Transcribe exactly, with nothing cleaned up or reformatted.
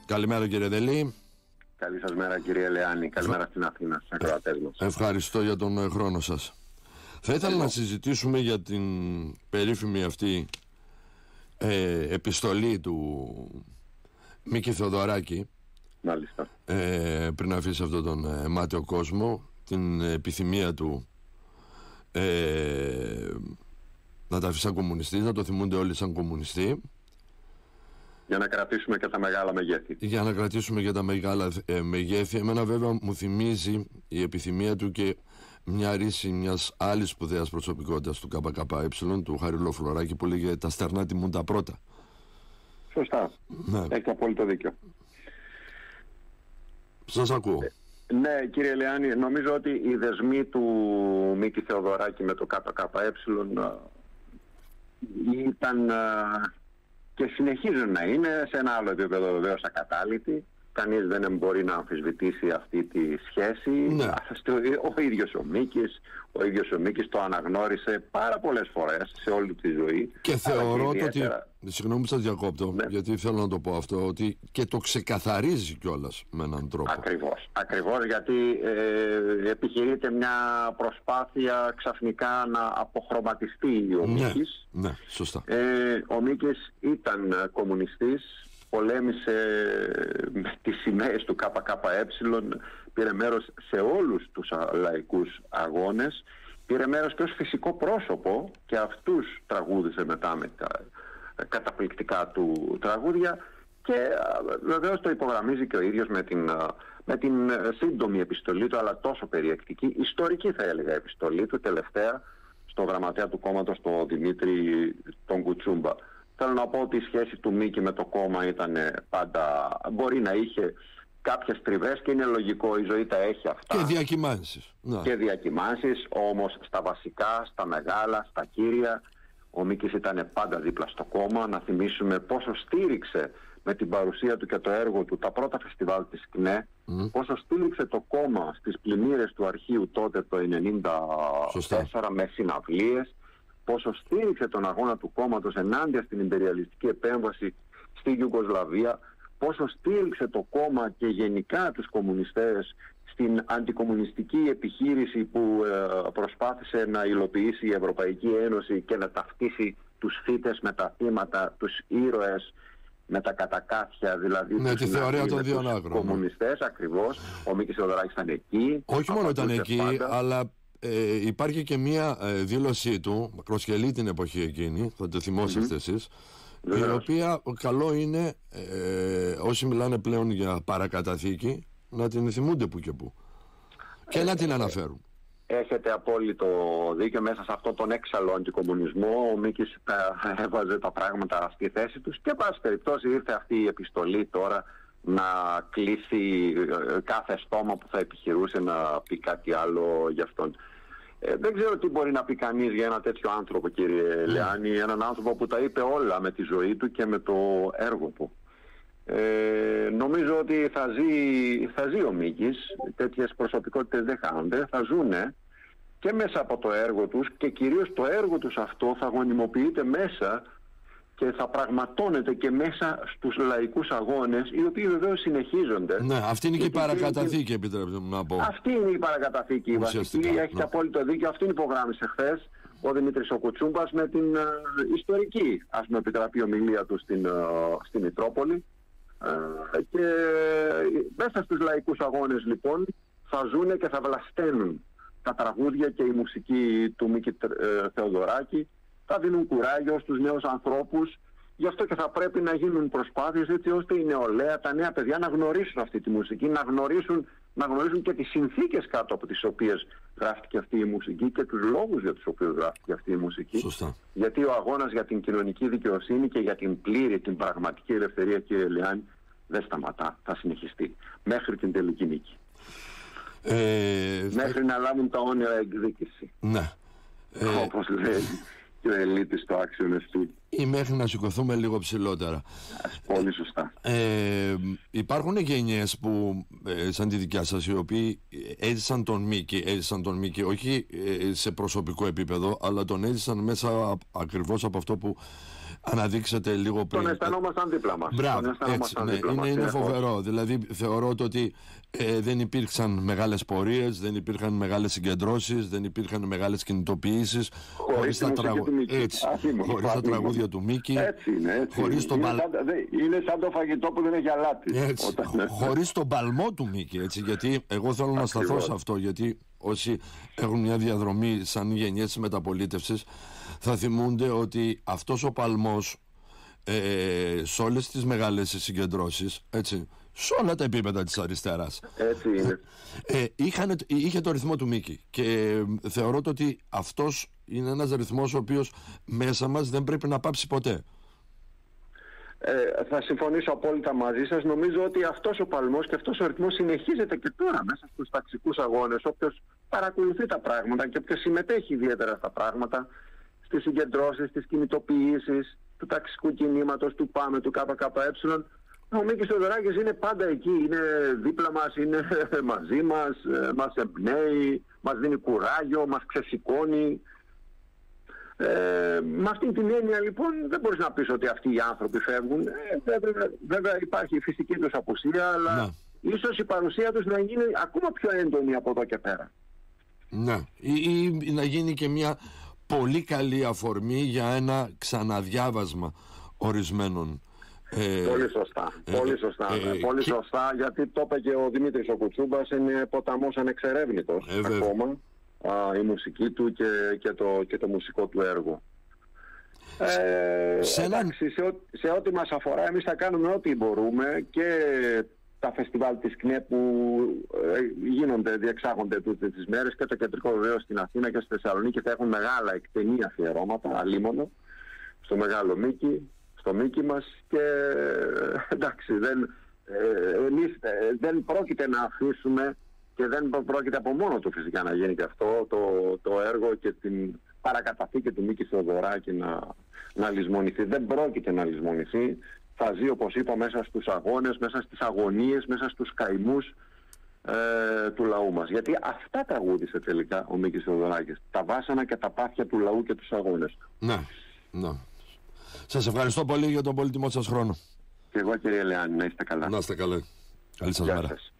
Καλημέρα κύριε Δελή. Καλή σας μέρα κύριε Λεάνη. Καλημέρα στην Αθήνα, στους ακροατές μας. Ευχαριστώ για τον χρόνο σας. Θα ήθελα να συζητήσουμε για την περίφημη αυτή ε, επιστολή του Μίκη Θεοδωράκη. Μάλιστα. Ε, πριν αφήσει αυτόν τον ε, μάταιο κόσμο, την επιθυμία του ε, να τα αφήσει σαν κομμουνιστή, να το θυμούνται όλοι σαν κομμουνιστή. Για να κρατήσουμε και τα μεγάλα μεγέθη. Για να κρατήσουμε και τα μεγάλα ε, μεγέθη. Εμένα βέβαια μου θυμίζει η επιθυμία του και μια ρίση μιας άλλης σπουδαίας προσωπικότητας του ΚΚΕ, του Χαριλό Φλωράκη, που λέγε «Τα στερνά τιμούν τα πρώτα». Σωστά. Ναι. Έχει απόλυτο δίκιο. Σας ακούω. Ε, ναι κύριε Λεάνη, νομίζω ότι οι δεσμοί του Μίκη Θεοδωράκη με το ΚΚΕ ήταν και συνεχίζουν να είναι σε ένα άλλο επίπεδο βεβαίως ακατάληπτοι. Κανείς δεν μπορεί να αμφισβητήσει αυτή τη σχέση. Ναι. Ο ίδιος ο Μίκης, ο ίδιος ο Μίκης το αναγνώρισε πάρα πολλές φορές σε όλη τη ζωή. Και θεωρώ και ιδιαίτερα... ότι, συγγνώμη που σας διακόπτω, ναι, γιατί θέλω να το πω αυτό, ότι και το ξεκαθαρίζει κιόλας με έναν τρόπο. Ακριβώς, ακριβώς γιατί ε, επιχειρείται μια προσπάθεια ξαφνικά να αποχρωματιστεί ο ναι, Μίκης. Ναι, σωστά. Ε, ο Μίκης ήταν κομμουνιστής, πολέμησε με τις σημαίες του ΚΚΕ, πήρε μέρος σε όλους τους λαϊκούς αγώνες, πήρε μέρος και ως φυσικό πρόσωπο και αυτούς τραγούδισε μετά με τα καταπληκτικά του τραγούδια και βεβαίως το υπογραμμίζει και ο ίδιος με την, με την σύντομη επιστολή του, αλλά τόσο περιεκτική, ιστορική θα έλεγα επιστολή του τελευταία στο γραμματέα του κόμματος, τον Δημήτρη τον Κουτσούμπα. Θέλω να πω ότι η σχέση του Μίκη με το κόμμα ήταν πάντα, μπορεί να είχε κάποιες τριβές και είναι λογικό, η ζωή τα έχει αυτά. Και διακυμάνσεις. Να. Και διακυμάνσεις, όμως στα βασικά, στα μεγάλα, στα κύρια, ο Μίκης ήταν πάντα δίπλα στο κόμμα. Να θυμίσουμε πόσο στήριξε με την παρουσία του και το έργο του τα πρώτα φεστιβάλ της ΚΝΕ, mm. πόσο στήριξε το κόμμα στις πλημμύρες του αρχείου τότε το ενενήντα τέσσερα με συναυλίες, πόσο στήριξε τον αγώνα του κόμματος ενάντια στην ιμπεριαλιστική επέμβαση στη Ιουγκοσλαβία, πόσο στήριξε το κόμμα και γενικά τους κομμουνιστές στην αντικομμουνιστική επιχείρηση που ε, προσπάθησε να υλοποιήσει η Ευρωπαϊκή Ένωση και να ταυτίσει τους φύτες με τα θύματα, τους ήρωες με τα κατακάθια, δηλαδή ναι, τη θεωρία των δύο άκρων. Κομμουνιστές, ακριβώς. Ο Μίκης Θεοδωράκης ήταν εκεί. Όχι μόνο ήταν εκεί, πάντα. αλλά ε, υπάρχει και μία ε, δήλωσή του, μακροσκελή την εποχή εκείνη, θα το θυμόσαστε mm-hmm. εσείς, η οποία καλό είναι ε, όσοι μιλάνε πλέον για παρακαταθήκη να την θυμούνται που και που και ε, να την αναφέρουν. Έχετε απόλυτο δίκιο. Μέσα σε αυτόν τον έξαλλο αντικομμουνισμό ο Μίκης έβαζε τα πράγματα στη θέση τους και πάση περιπτώσει ήρθε αυτή η επιστολή τώρα να κλείσει κάθε στόμα που θα επιχειρούσε να πει κάτι άλλο για αυτόν. Ε, δεν ξέρω τι μπορεί να πει κανείς για ένα τέτοιο άνθρωπο, κύριε mm. Λεάνη, έναν άνθρωπο που τα είπε όλα με τη ζωή του και με το έργο του. Ε, νομίζω ότι θα ζει, θα ζει ο Μίκης, τέτοιες προσωπικότητες δεν χάνονται, θα ζουνε και μέσα από το έργο τους και κυρίως το έργο τους αυτό θα γονιμοποιείται μέσα και θα πραγματώνεται και μέσα στους λαϊκούς αγώνες, οι οποίοι βεβαίως συνεχίζονται. Ναι, αυτή είναι και η παρακαταθήκη, επιτρέπετε μου να πω. Αυτή είναι η παρακαταθήκη, η βασική, έχετε ναι. απόλυτο δίκιο, αυτήν υπογράμμισε χθες ο Δημήτρης ο Κουτσούμπας με την uh, ιστορική, ας με επιτραπεί, ομιλία του στην, uh, στην Μητρόπολη. Uh, και μέσα στους λαϊκούς αγώνες λοιπόν θα ζουνε και θα βλασταίνουν τα τραγούδια και η μουσική του Μίκη uh, Θεοδωράκη, θα δίνουν κουράγιο στους νέους ανθρώπους. Γι' αυτό και θα πρέπει να γίνουν προσπάθειες έτσι ώστε η νεολαία, τα νέα παιδιά να γνωρίσουν αυτή τη μουσική, να γνωρίσουν, να γνωρίσουν και τις συνθήκες κάτω από τις οποίες γράφτηκε αυτή η μουσική και τους λόγους για τους οποίους γράφτηκε αυτή η μουσική. Σωστά. Γιατί ο αγώνας για την κοινωνική δικαιοσύνη και για την πλήρη, την πραγματική ελευθερία, κύριε Λεάνη, δεν σταματά, θα συνεχιστεί μέχρι την τελική νίκη. Ε, μέχρι θα... να λάβουν τα όνειρα εκδίκηση. Ναι. Ε... Όπως λέει και ο Ελίτης στο άξιον εστί. Ή μέχρι να σηκωθούμε λίγο ψηλότερα. Πολύ σωστά. Ε, υπάρχουν γενιές που, ε, σαν τη δικιά σας, οι οποίοι έζησαν τον Μίκη, έζησαν τον Μίκη όχι ε, σε προσωπικό επίπεδο, αλλά τον έζησαν μέσα ακριβώς από αυτό που αναδείξετε λίγο πριν. Τον αισθανόμασταν δίπλα μας. Μπράβο, έτσι, ναι, είναι, μας, είναι φοβερό. Δηλαδή θεωρώ ότι ε, δεν υπήρξαν μεγάλες πορείες, δεν υπήρχαν μεγάλες συγκεντρώσεις, δεν υπήρχαν μεγάλες κινητοποιήσεις χωρίς τα, τραγου... έτσι, χωρίς τα τραγούδια του Μίκη. Έτσι είναι, έτσι χωρίς είναι. Το Είναι, σαν, είναι σαν το φαγητό που δεν έχει αλάτι. Όταν... χωρίς τον παλμό του Μίκη, έτσι, γιατί εγώ θέλω να σταθώ σε αυτό, γιατί όσοι έχουν μια διαδρομή σαν γενιές της μεταπολίτευσης θα θυμούνται ότι αυτός ο παλμός ε, σε όλες τις μεγάλες συγκεντρώσεις, έτσι, σε όλα τα επίπεδα της αριστεράς, έτσι είναι. Ε, είχαν, είχε το ρυθμό του Μίκη και θεωρώ ότι αυτός είναι ένας ρυθμός ο οποίος μέσα μας δεν πρέπει να πάψει ποτέ. Ε, θα συμφωνήσω απόλυτα μαζί σας. Νομίζω ότι αυτός ο παλμός και αυτός ο ρυθμός συνεχίζεται και τώρα μέσα στους ταξικούς αγώνες. Όποιος παρακολουθεί τα πράγματα και όποιος συμμετέχει ιδιαίτερα στα πράγματα, στις συγκεντρώσεις, στις κινητοποιήσεις του ταξικού κινήματος, του ΠΑΜΕ, του ΚΚΕ, ο Μίκης Θεοδωράκης είναι πάντα εκεί, είναι δίπλα μας, είναι μαζί μας, μας εμπνέει, μας δίνει κουράγιο, μας ξεσηκώνει. Ε, με αυτή την έννοια λοιπόν δεν μπορείς να πεις ότι αυτοί οι άνθρωποι φεύγουν. Ε, βέβαια, βέβαια υπάρχει η φυσική τους απουσία, αλλά να. ίσως η παρουσία τους να γίνει ακόμα πιο έντονη από εδώ και πέρα. Ναι, ή, ή να γίνει και μια πολύ καλή αφορμή για ένα ξαναδιάβασμα ορισμένων. Ε, πολύ σωστά, ε, πολύ σωστά, ε, πολύ και... σωστά, γιατί το είπε και ο Δημήτρης ο Κουτσούμπας, είναι ποταμός ανεξερεύνητος ε, ακόμα. Α, η μουσική του και, και, το, και το μουσικό του έργο. Ε, σε, εντάξει, σε, ό, σε ό,τι μας αφορά εμείς θα κάνουμε ό,τι μπορούμε και τα φεστιβάλ της ΚΝΕ που ε, γίνονται, διεξάγονται τούτες τις μέρες και το κεντρικό βεβαίως στην Αθήνα και στη Θεσσαλονίκη θα έχουν μεγάλα εκτενή αφιερώματα, αλίμονο, στο Μεγάλο Μίκη, στο Μίκη μας και εντάξει δεν, ε, εμείς ε, δεν πρόκειται να αφήσουμε και δεν πρόκειται από μόνο του φυσικά να γίνει και αυτό το, το έργο και την παρακαταθήκη του Μίκη Θεοδωράκη να, να λησμονηθεί. Δεν πρόκειται να λησμονηθεί. Θα ζει, όπως είπα, μέσα στους αγώνες, μέσα στις αγωνίες, μέσα στους καημούς ε, του λαού μας. Γιατί αυτά τραγούδισε τελικά ο Μίκης Θεοδωράκης. Τα βάσανα και τα πάθια του λαού και τους αγώνες. Ναι, ναι. Σας ευχαριστώ πολύ για τον πολύτιμο σας χρόνο. Και εγώ, κύριε Λεάνη, να είστε καλά. Να είστε καλά. Καλή σας μέρα.